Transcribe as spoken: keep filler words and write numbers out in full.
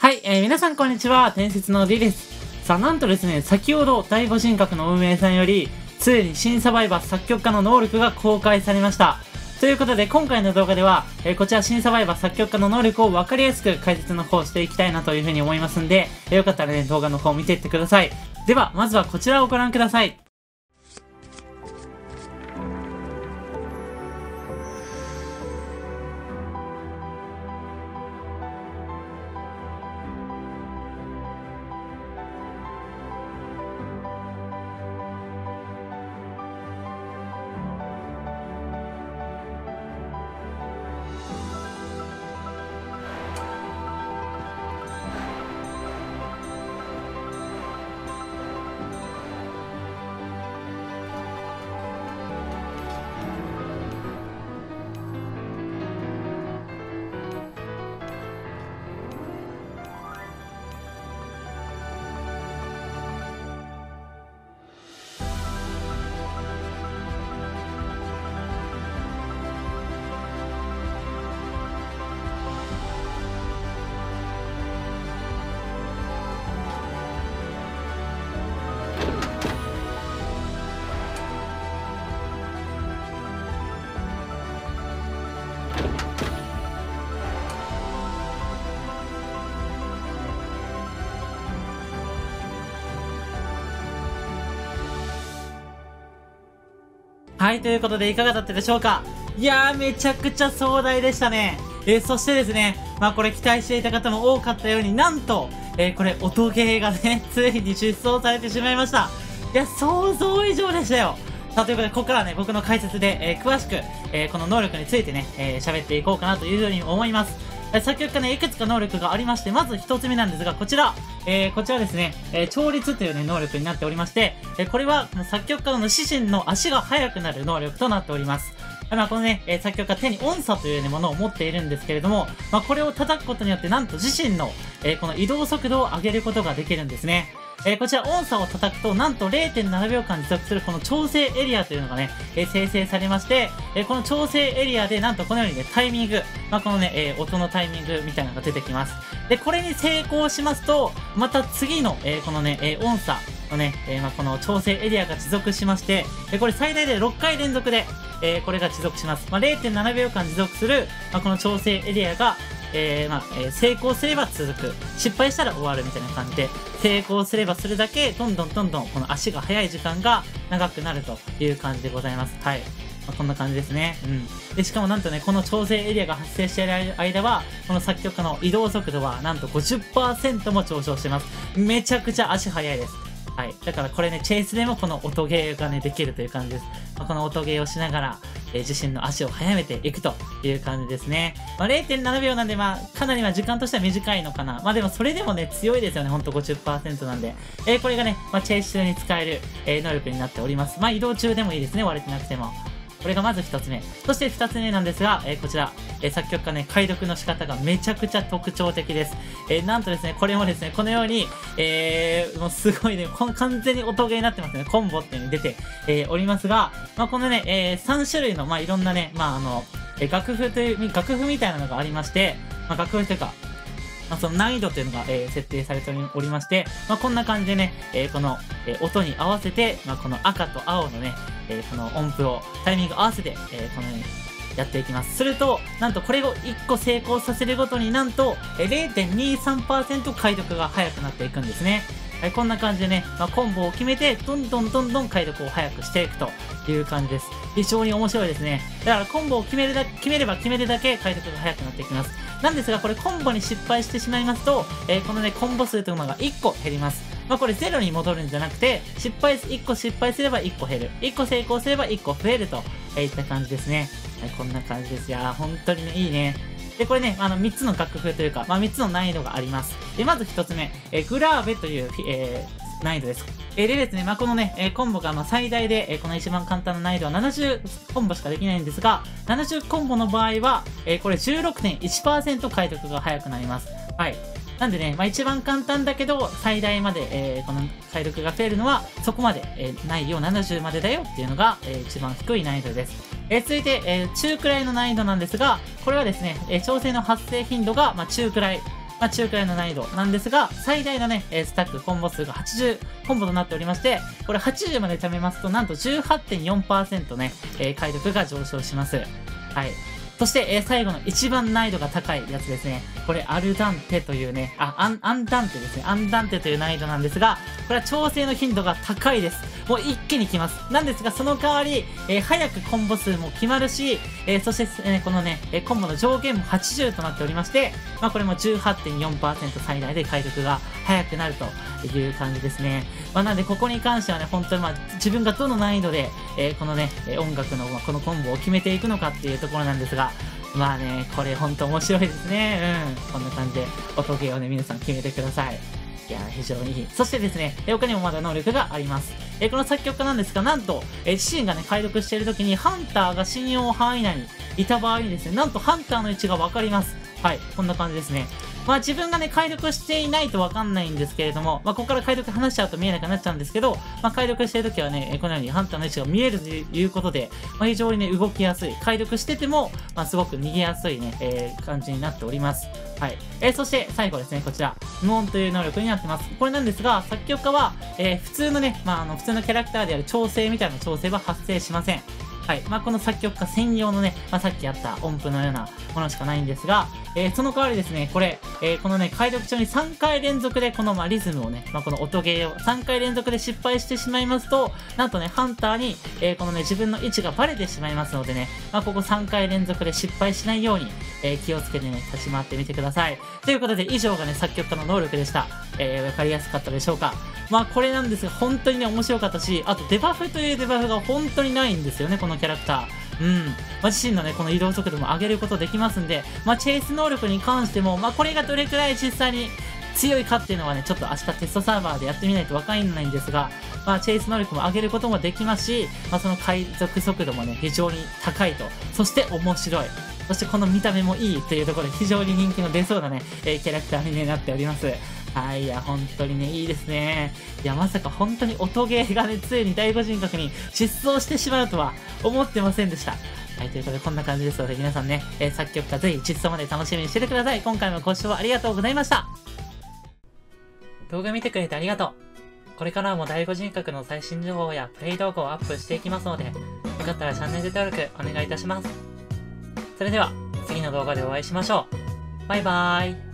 はい、えー、皆さんこんにちは。伝説の D です。さあ、なんとですね、先ほど第五人格の運営さんより、ついに新サバイバー作曲家の能力が公開されました。ということで、今回の動画では、えー、こちら新サバイバー作曲家の能力を分かりやすく解説の方していきたいなというふうに思いますんで、えー、よかったらね、動画の方を見ていってください。では、まずはこちらをご覧ください。はい、ということでいかがだったでしょうか。いやー、めちゃくちゃ壮大でしたね。えー、そしてですね、まあこれ期待していた方も多かったように、なんと、えー、これ音ゲーがね、ついに出走されてしまいました。いや、想像以上でしたよ。さあ、ということで、ここからはね、僕の解説で、えー、詳しく、えー、この能力についてね、えー、喋っていこうかなというふうに思います。作曲家ね、いくつか能力がありまして、まず一つ目なんですが、こちら、えー、こちらですね、えー、調律というね、能力になっておりまして、えー、これは、作曲家の自身の足が速くなる能力となっております。まあ、このね、えー、作曲家手に音叉というね、ものを持っているんですけれども、まあ、これを叩くことによって、なんと自身の、えー、この移動速度を上げることができるんですね。えー、こちら音叉を叩くと、なんと れいてんななびょうかん持続するこの調整エリアというのがね、えー、生成されまして、えー、この調整エリアでなんとこのようにね、タイミング、まあ、このね、えー、音のタイミングみたいなのが出てきます。で、これに成功しますと、また次の、えー、このね、えー、音叉のね、えー、まあ、この調整エリアが持続しまして、えー、これ最大でろっかい連続で、えー、これが持続します。まあ、れいてんななびょうかん持続する、まあ、この調整エリアが、えー、まあ、えー、成功すれば続く。失敗したら終わるみたいな感じで、成功すればするだけ、どんどんどんどん、この足が速い時間が長くなるという感じでございます。はい。まあ、こんな感じですね。うん。で、しかもなんとね、この調整エリアが発生している間は、この作曲家の移動速度は、なんと ごじゅっパーセント も上昇してます。めちゃくちゃ足速いです。はい。だからこれね、チェイスでもこの音ゲーがね、できるという感じです。まあ、この音ゲーをしながら、えー、自身の足を速めていくという感じですね。まあ、れいてんななびょうなんで、まあ、かなりは時間としては短いのかな。まあでもそれでもね、強いですよね。ほんと ごじゅっパーセント なんで。えー、これがね、まあ、チェイス中に使える、えー、能力になっております。まあ移動中でもいいですね。割れてなくても。これがまず一つ目。そして二つ目なんですが、えー、こちら、えー、作曲家ね、解読の仕方がめちゃくちゃ特徴的です。えー、なんとですね、これもですね、このように、えー、もうすごいね、完全に音ゲーになってますね。コンボっていうのに出て、えー、おりますが、まあ、このね、えー、さんしゅるいの、まあ、いろんなね、まあ、あの、えー、楽譜という、楽譜みたいなのがありまして、まあ、楽譜というか、まあ、その難易度というのが、えー、設定されておりまして、まあ、こんな感じでね、えー、この、えー、音に合わせて、まあ、この赤と青のね、えー、この音符をタイミング合わせて、えー、このようにやっていきます。すると、なんとこれをいっこ成功させるごとになんと、えー、れいてんにさんパーセント 解読が速くなっていくんですね。はい、こんな感じでね、まあ、コンボを決めて、どんどんどんどん解読を速くしていくという感じです。非常に面白いですね。だからコンボを決めるだ決めれば決めるだけ解読が速くなっていきます。なんですが、これコンボに失敗してしまいますと、えー、このね、コンボ数というのがいっこ減ります。まあこれゼロに戻るんじゃなくて、失敗、いっこ失敗すればいっこ減る。いっこ成功すればいっこ増えるといった感じですね。はい、こんな感じです。いやー、本当にね、いいね。で、これね、あの、みっつの楽譜というか、まあみっつの難易度があります。で、まずひとつめ、えー、グラーベという、えー、難易度です。えー、でですね、まあ、このね、えー、コンボがまあ最大で、えー、この一番簡単な難易度はななじゅうコンボしかできないんですが、ななじゅうコンボの場合は、えー、これ じゅうろくてんいちパーセント 解読が速くなります。はい。なんでね、まあ、一番簡単だけど、最大まで、えー、この解読が増えるのは、そこまで、えー、ないよ、ななじゅうまでだよっていうのが、えー、一番低い難易度です。えー、続いて、えー、中くらいの難易度なんですが、これはですね、えー、調整の発生頻度が、まあ、中くらいまあ、中くらいの難易度なんですが、最大のね、えースタックコンボ数がはちじゅうコンボとなっておりまして、これはちじゅうまで貯めますと、なんと じゅうはちてんよんパーセント ね、えー解読が上昇します。はい。そして、えー最後の一番難易度が高いやつですね。これ、アルダンテというね、あ、アン、アンダンテですね。アンダンテという難易度なんですが、これは調整の頻度が高いです。もう一気に来ます。なんですが、その代わり、えー早くコンボ数も決まるし、えーそして、えーこのね、えーコンボの上限もはちじゅうとなっておりまして、まあこれも じゅうはちてんよんパーセント 最大で解読が早くなるという感じですね。まあなんで、ここに関してはね、本当にまあ自分がどの難易度で、えーこのね、えー音楽のこのコンボを決めていくのかっていうところなんですが、まあね、これほんと面白いですね。うん。こんな感じで、音ゲーをね、皆さん決めてください。いやー、非常にいい。そしてですね、え他にもまだ能力があります。えこの作曲家なんですが、なんと、え自身がね、解読している時に、ハンターが信用範囲内にいた場合にですね、なんとハンターの位置がわかります。はい、こんな感じですね。まあ自分がね、解読していないとわかんないんですけれども、まあここから解読話しちゃうと見えなくなっちゃうんですけど、まあ解読してるときはね、このようにハンターの位置が見えるということで、まあ非常にね、動きやすい。解読してても、まあすごく逃げやすいね、えー、感じになっております。はい。えー、そして最後ですね、こちら、無音という能力になってます。これなんですが、作曲家は、えー、普通のね、まああの、普通のキャラクターである調整みたいな調整は発生しません。はい。まあ、この作曲家専用のね、まあ、さっきやった音符のようなものしかないんですが、えー、その代わりですね、これ、えー、このね、解読中にさんかい連続でこの、まあ、リズムをね、まあ、この音ゲーをさんかい連続で失敗してしまいますと、なんとね、ハンターに、えー、このね、自分の位置がバレてしまいますのでね、まあ、ここさんかい連続で失敗しないように、えー、気をつけてね、立ち回ってみてください。ということで、以上がね、作曲家の能力でした。えー、わかりやすかったでしょうか。まあ、これなんですが、本当にね、面白かったし、あと、デバフというデバフが本当にないんですよね、このキャラクター。うん。まあ、自身のね、この移動速度も上げることできますんで、まあ、チェイス能力に関しても、まあ、これがどれくらい実際に強いかっていうのはね、ちょっと明日テストサーバーでやってみないとわかんないんですが、まあ、チェイス能力も上げることもできますし、まあ、その海賊速度もね、非常に高いと。そして面白い。そしてこの見た目もいいっていうところで非常に人気の出そうなね、えー、キャラクターに、ね、なっております。はい、いや、本当にね、いいですね。いや、まさか本当に音ゲーがね、ついに第五人格に失踪してしまうとは思ってませんでした。はい、ということでこんな感じですので、皆さんね、えー、作曲家ぜひ実装まで楽しみにしててください。今回もご視聴ありがとうございました。動画見てくれてありがとう。これからも第五人格の最新情報やプレイ動画をアップしていきますので、よかったらチャンネル登録お願いいたします。それでは、次の動画でお会いしましょう。バイバーイ。